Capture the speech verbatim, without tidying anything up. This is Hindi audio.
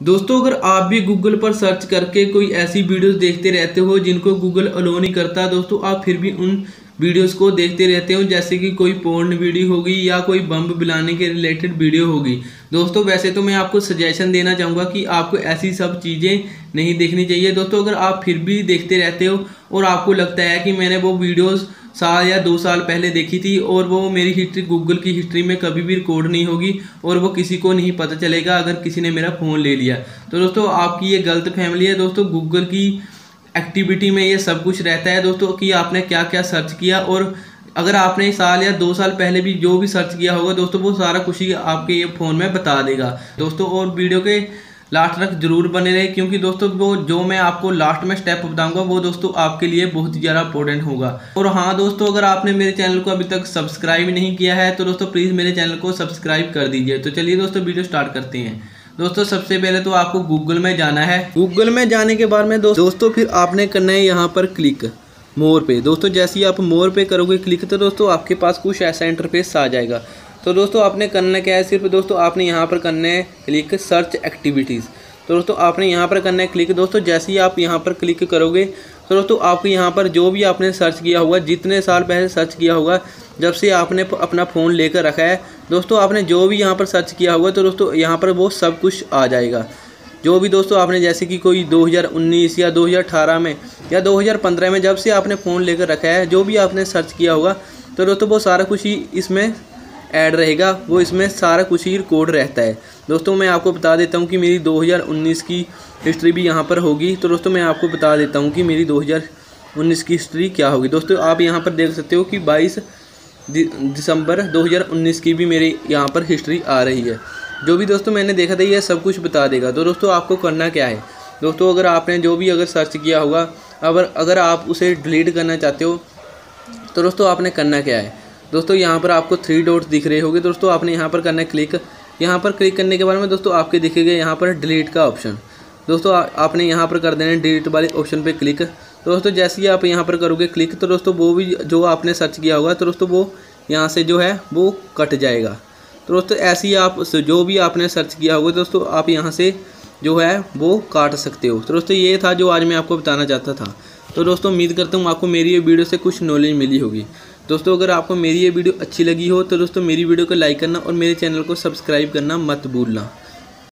दोस्तों अगर आप भी गूगल पर सर्च करके कोई ऐसी वीडियोस देखते रहते हो जिनको गूगल अलो नहीं करता दोस्तों, आप फिर भी उन वीडियोस को देखते रहते हो, जैसे कि कोई पोर्न वीडियो होगी या कोई बम बिलाने के रिलेटेड वीडियो होगी। दोस्तों वैसे तो मैं आपको सजेशन देना चाहूँगा कि आपको ऐसी सब चीज़ें नहीं देखनी चाहिए। दोस्तों अगर आप फिर भी देखते रहते हो और आपको लगता है कि मैंने वो वीडियोज़ साल या दो साल पहले देखी थी और वो मेरी हिस्ट्री गूगल की हिस्ट्री में कभी भी रिकॉर्ड नहीं होगी और वो किसी को नहीं पता चलेगा अगर किसी ने मेरा फ़ोन ले लिया, तो दोस्तों आपकी ये गलत फैमिली है। दोस्तों गूगल की एक्टिविटी में ये सब कुछ रहता है दोस्तों कि आपने क्या क्या सर्च किया, और अगर आपने साल या दो साल पहले भी जो भी सर्च किया होगा दोस्तों वो सारा कुछ ही आपके ये फ़ोन में बता देगा दोस्तों। और वीडियो के लास्ट तक जरूर बने रहे, क्योंकि दोस्तों वो जो मैं आपको लास्ट में स्टेप बताऊंगा वो दोस्तों आपके लिए बहुत ही ज़्यादा इंपॉर्टेंट होगा। और हाँ दोस्तों, अगर आपने मेरे चैनल को अभी तक सब्सक्राइब नहीं किया है तो दोस्तों प्लीज़ मेरे चैनल को सब्सक्राइब कर दीजिए। तो चलिए दोस्तों वीडियो स्टार्ट करते हैं। दोस्तों सबसे पहले तो आपको गूगल में जाना है। गूगल में जाने के बाद में दोस्तों फिर आपने करना है यहाँ पर क्लिक मोर पे। दोस्तों जैसे ही आप मोर पे करोगे क्लिक तो दोस्तों आपके पास कुछ ऐसा इंटरफेस आ जाएगा। तो दोस्तों आपने करना क्या है, सिर्फ दोस्तों आपने यहाँ पर करना है क्लिक सर्च एक्टिविटीज़। तो दोस्तों आपने यहाँ पर करना है क्लिक। दोस्तों जैसे ही आप यहाँ पर क्लिक करोगे तो दोस्तों आपको यहाँ पर जो भी आपने सर्च किया होगा, जितने साल पहले सर्च किया होगा, जब से आपने अपना फ़ोन लेकर रखा है दोस्तों, आपने जो भी यहाँ पर सर्च किया होगा तो दोस्तों यहाँ पर वो सब कुछ आ जाएगा। जो भी दोस्तों आपने जैसे कि कोई दो हज़ार उन्नीस या दो हज़ार अठारह में या दो हज़ार पंद्रह में जब से आपने फ़ोन लेकर रखा है, जो भी आपने सर्च किया होगा तो दोस्तों वो सारा कुछ ही इसमें ऐड रहेगा, वो इसमें सारा कुछ ही रिकॉर्ड रहता है। दोस्तों मैं आपको बता देता हूँ कि मेरी दो हज़ार उन्नीस की हिस्ट्री भी यहाँ पर होगी। तो दोस्तों मैं आपको बता देता हूँ कि मेरी दो हज़ार उन्नीस की हिस्ट्री क्या होगी। दोस्तों आप यहाँ पर देख सकते हो कि बाईस दिसंबर दो हज़ार उन्नीस की भी मेरी यहाँ पर हिस्ट्री आ रही है। जो भी दोस्तों मैंने देखा था ये सब कुछ बता देगा। तो दोस्तों आपको करना क्या है, दोस्तों अगर आपने जो भी अगर सर्च किया होगा, अगर अगर आप उसे डिलीट करना चाहते हो तो दोस्तों आपने करना क्या है, दोस्तों यहाँ पर आपको थ्री डॉट्स दिख रहे होंगे। दोस्तों आपने यहाँ पर करना है क्लिक। यहाँ पर क्लिक करने के बाद में दोस्तों आपके दिखेगा यहाँ पर डिलीट का ऑप्शन। दोस्तों आ, आपने यहाँ पर कर देना है डिलीट वाले ऑप्शन पे क्लिक। तो दोस्तों जैसे ही आप यहाँ पर करोगे क्लिक तो दोस्तों वो भी जो आपने सर्च किया होगा तो दोस्तों वो यहाँ से जो है वो कट जाएगा। तो दोस्तों ऐसे ही आप जो भी आपने सर्च किया होगा दोस्तों आप यहाँ से जो है वो काट सकते हो। तो दोस्तों ये था जो आज मैं आपको बताना चाहता था। तो दोस्तों उम्मीद करता हूँ आपको मेरी ये वीडियो से कुछ नॉलेज मिली होगी। दोस्तों अगर आपको मेरी ये वीडियो अच्छी लगी हो तो दोस्तों मेरी वीडियो को लाइक करना और मेरे चैनल को सब्सक्राइब करना मत भूलना।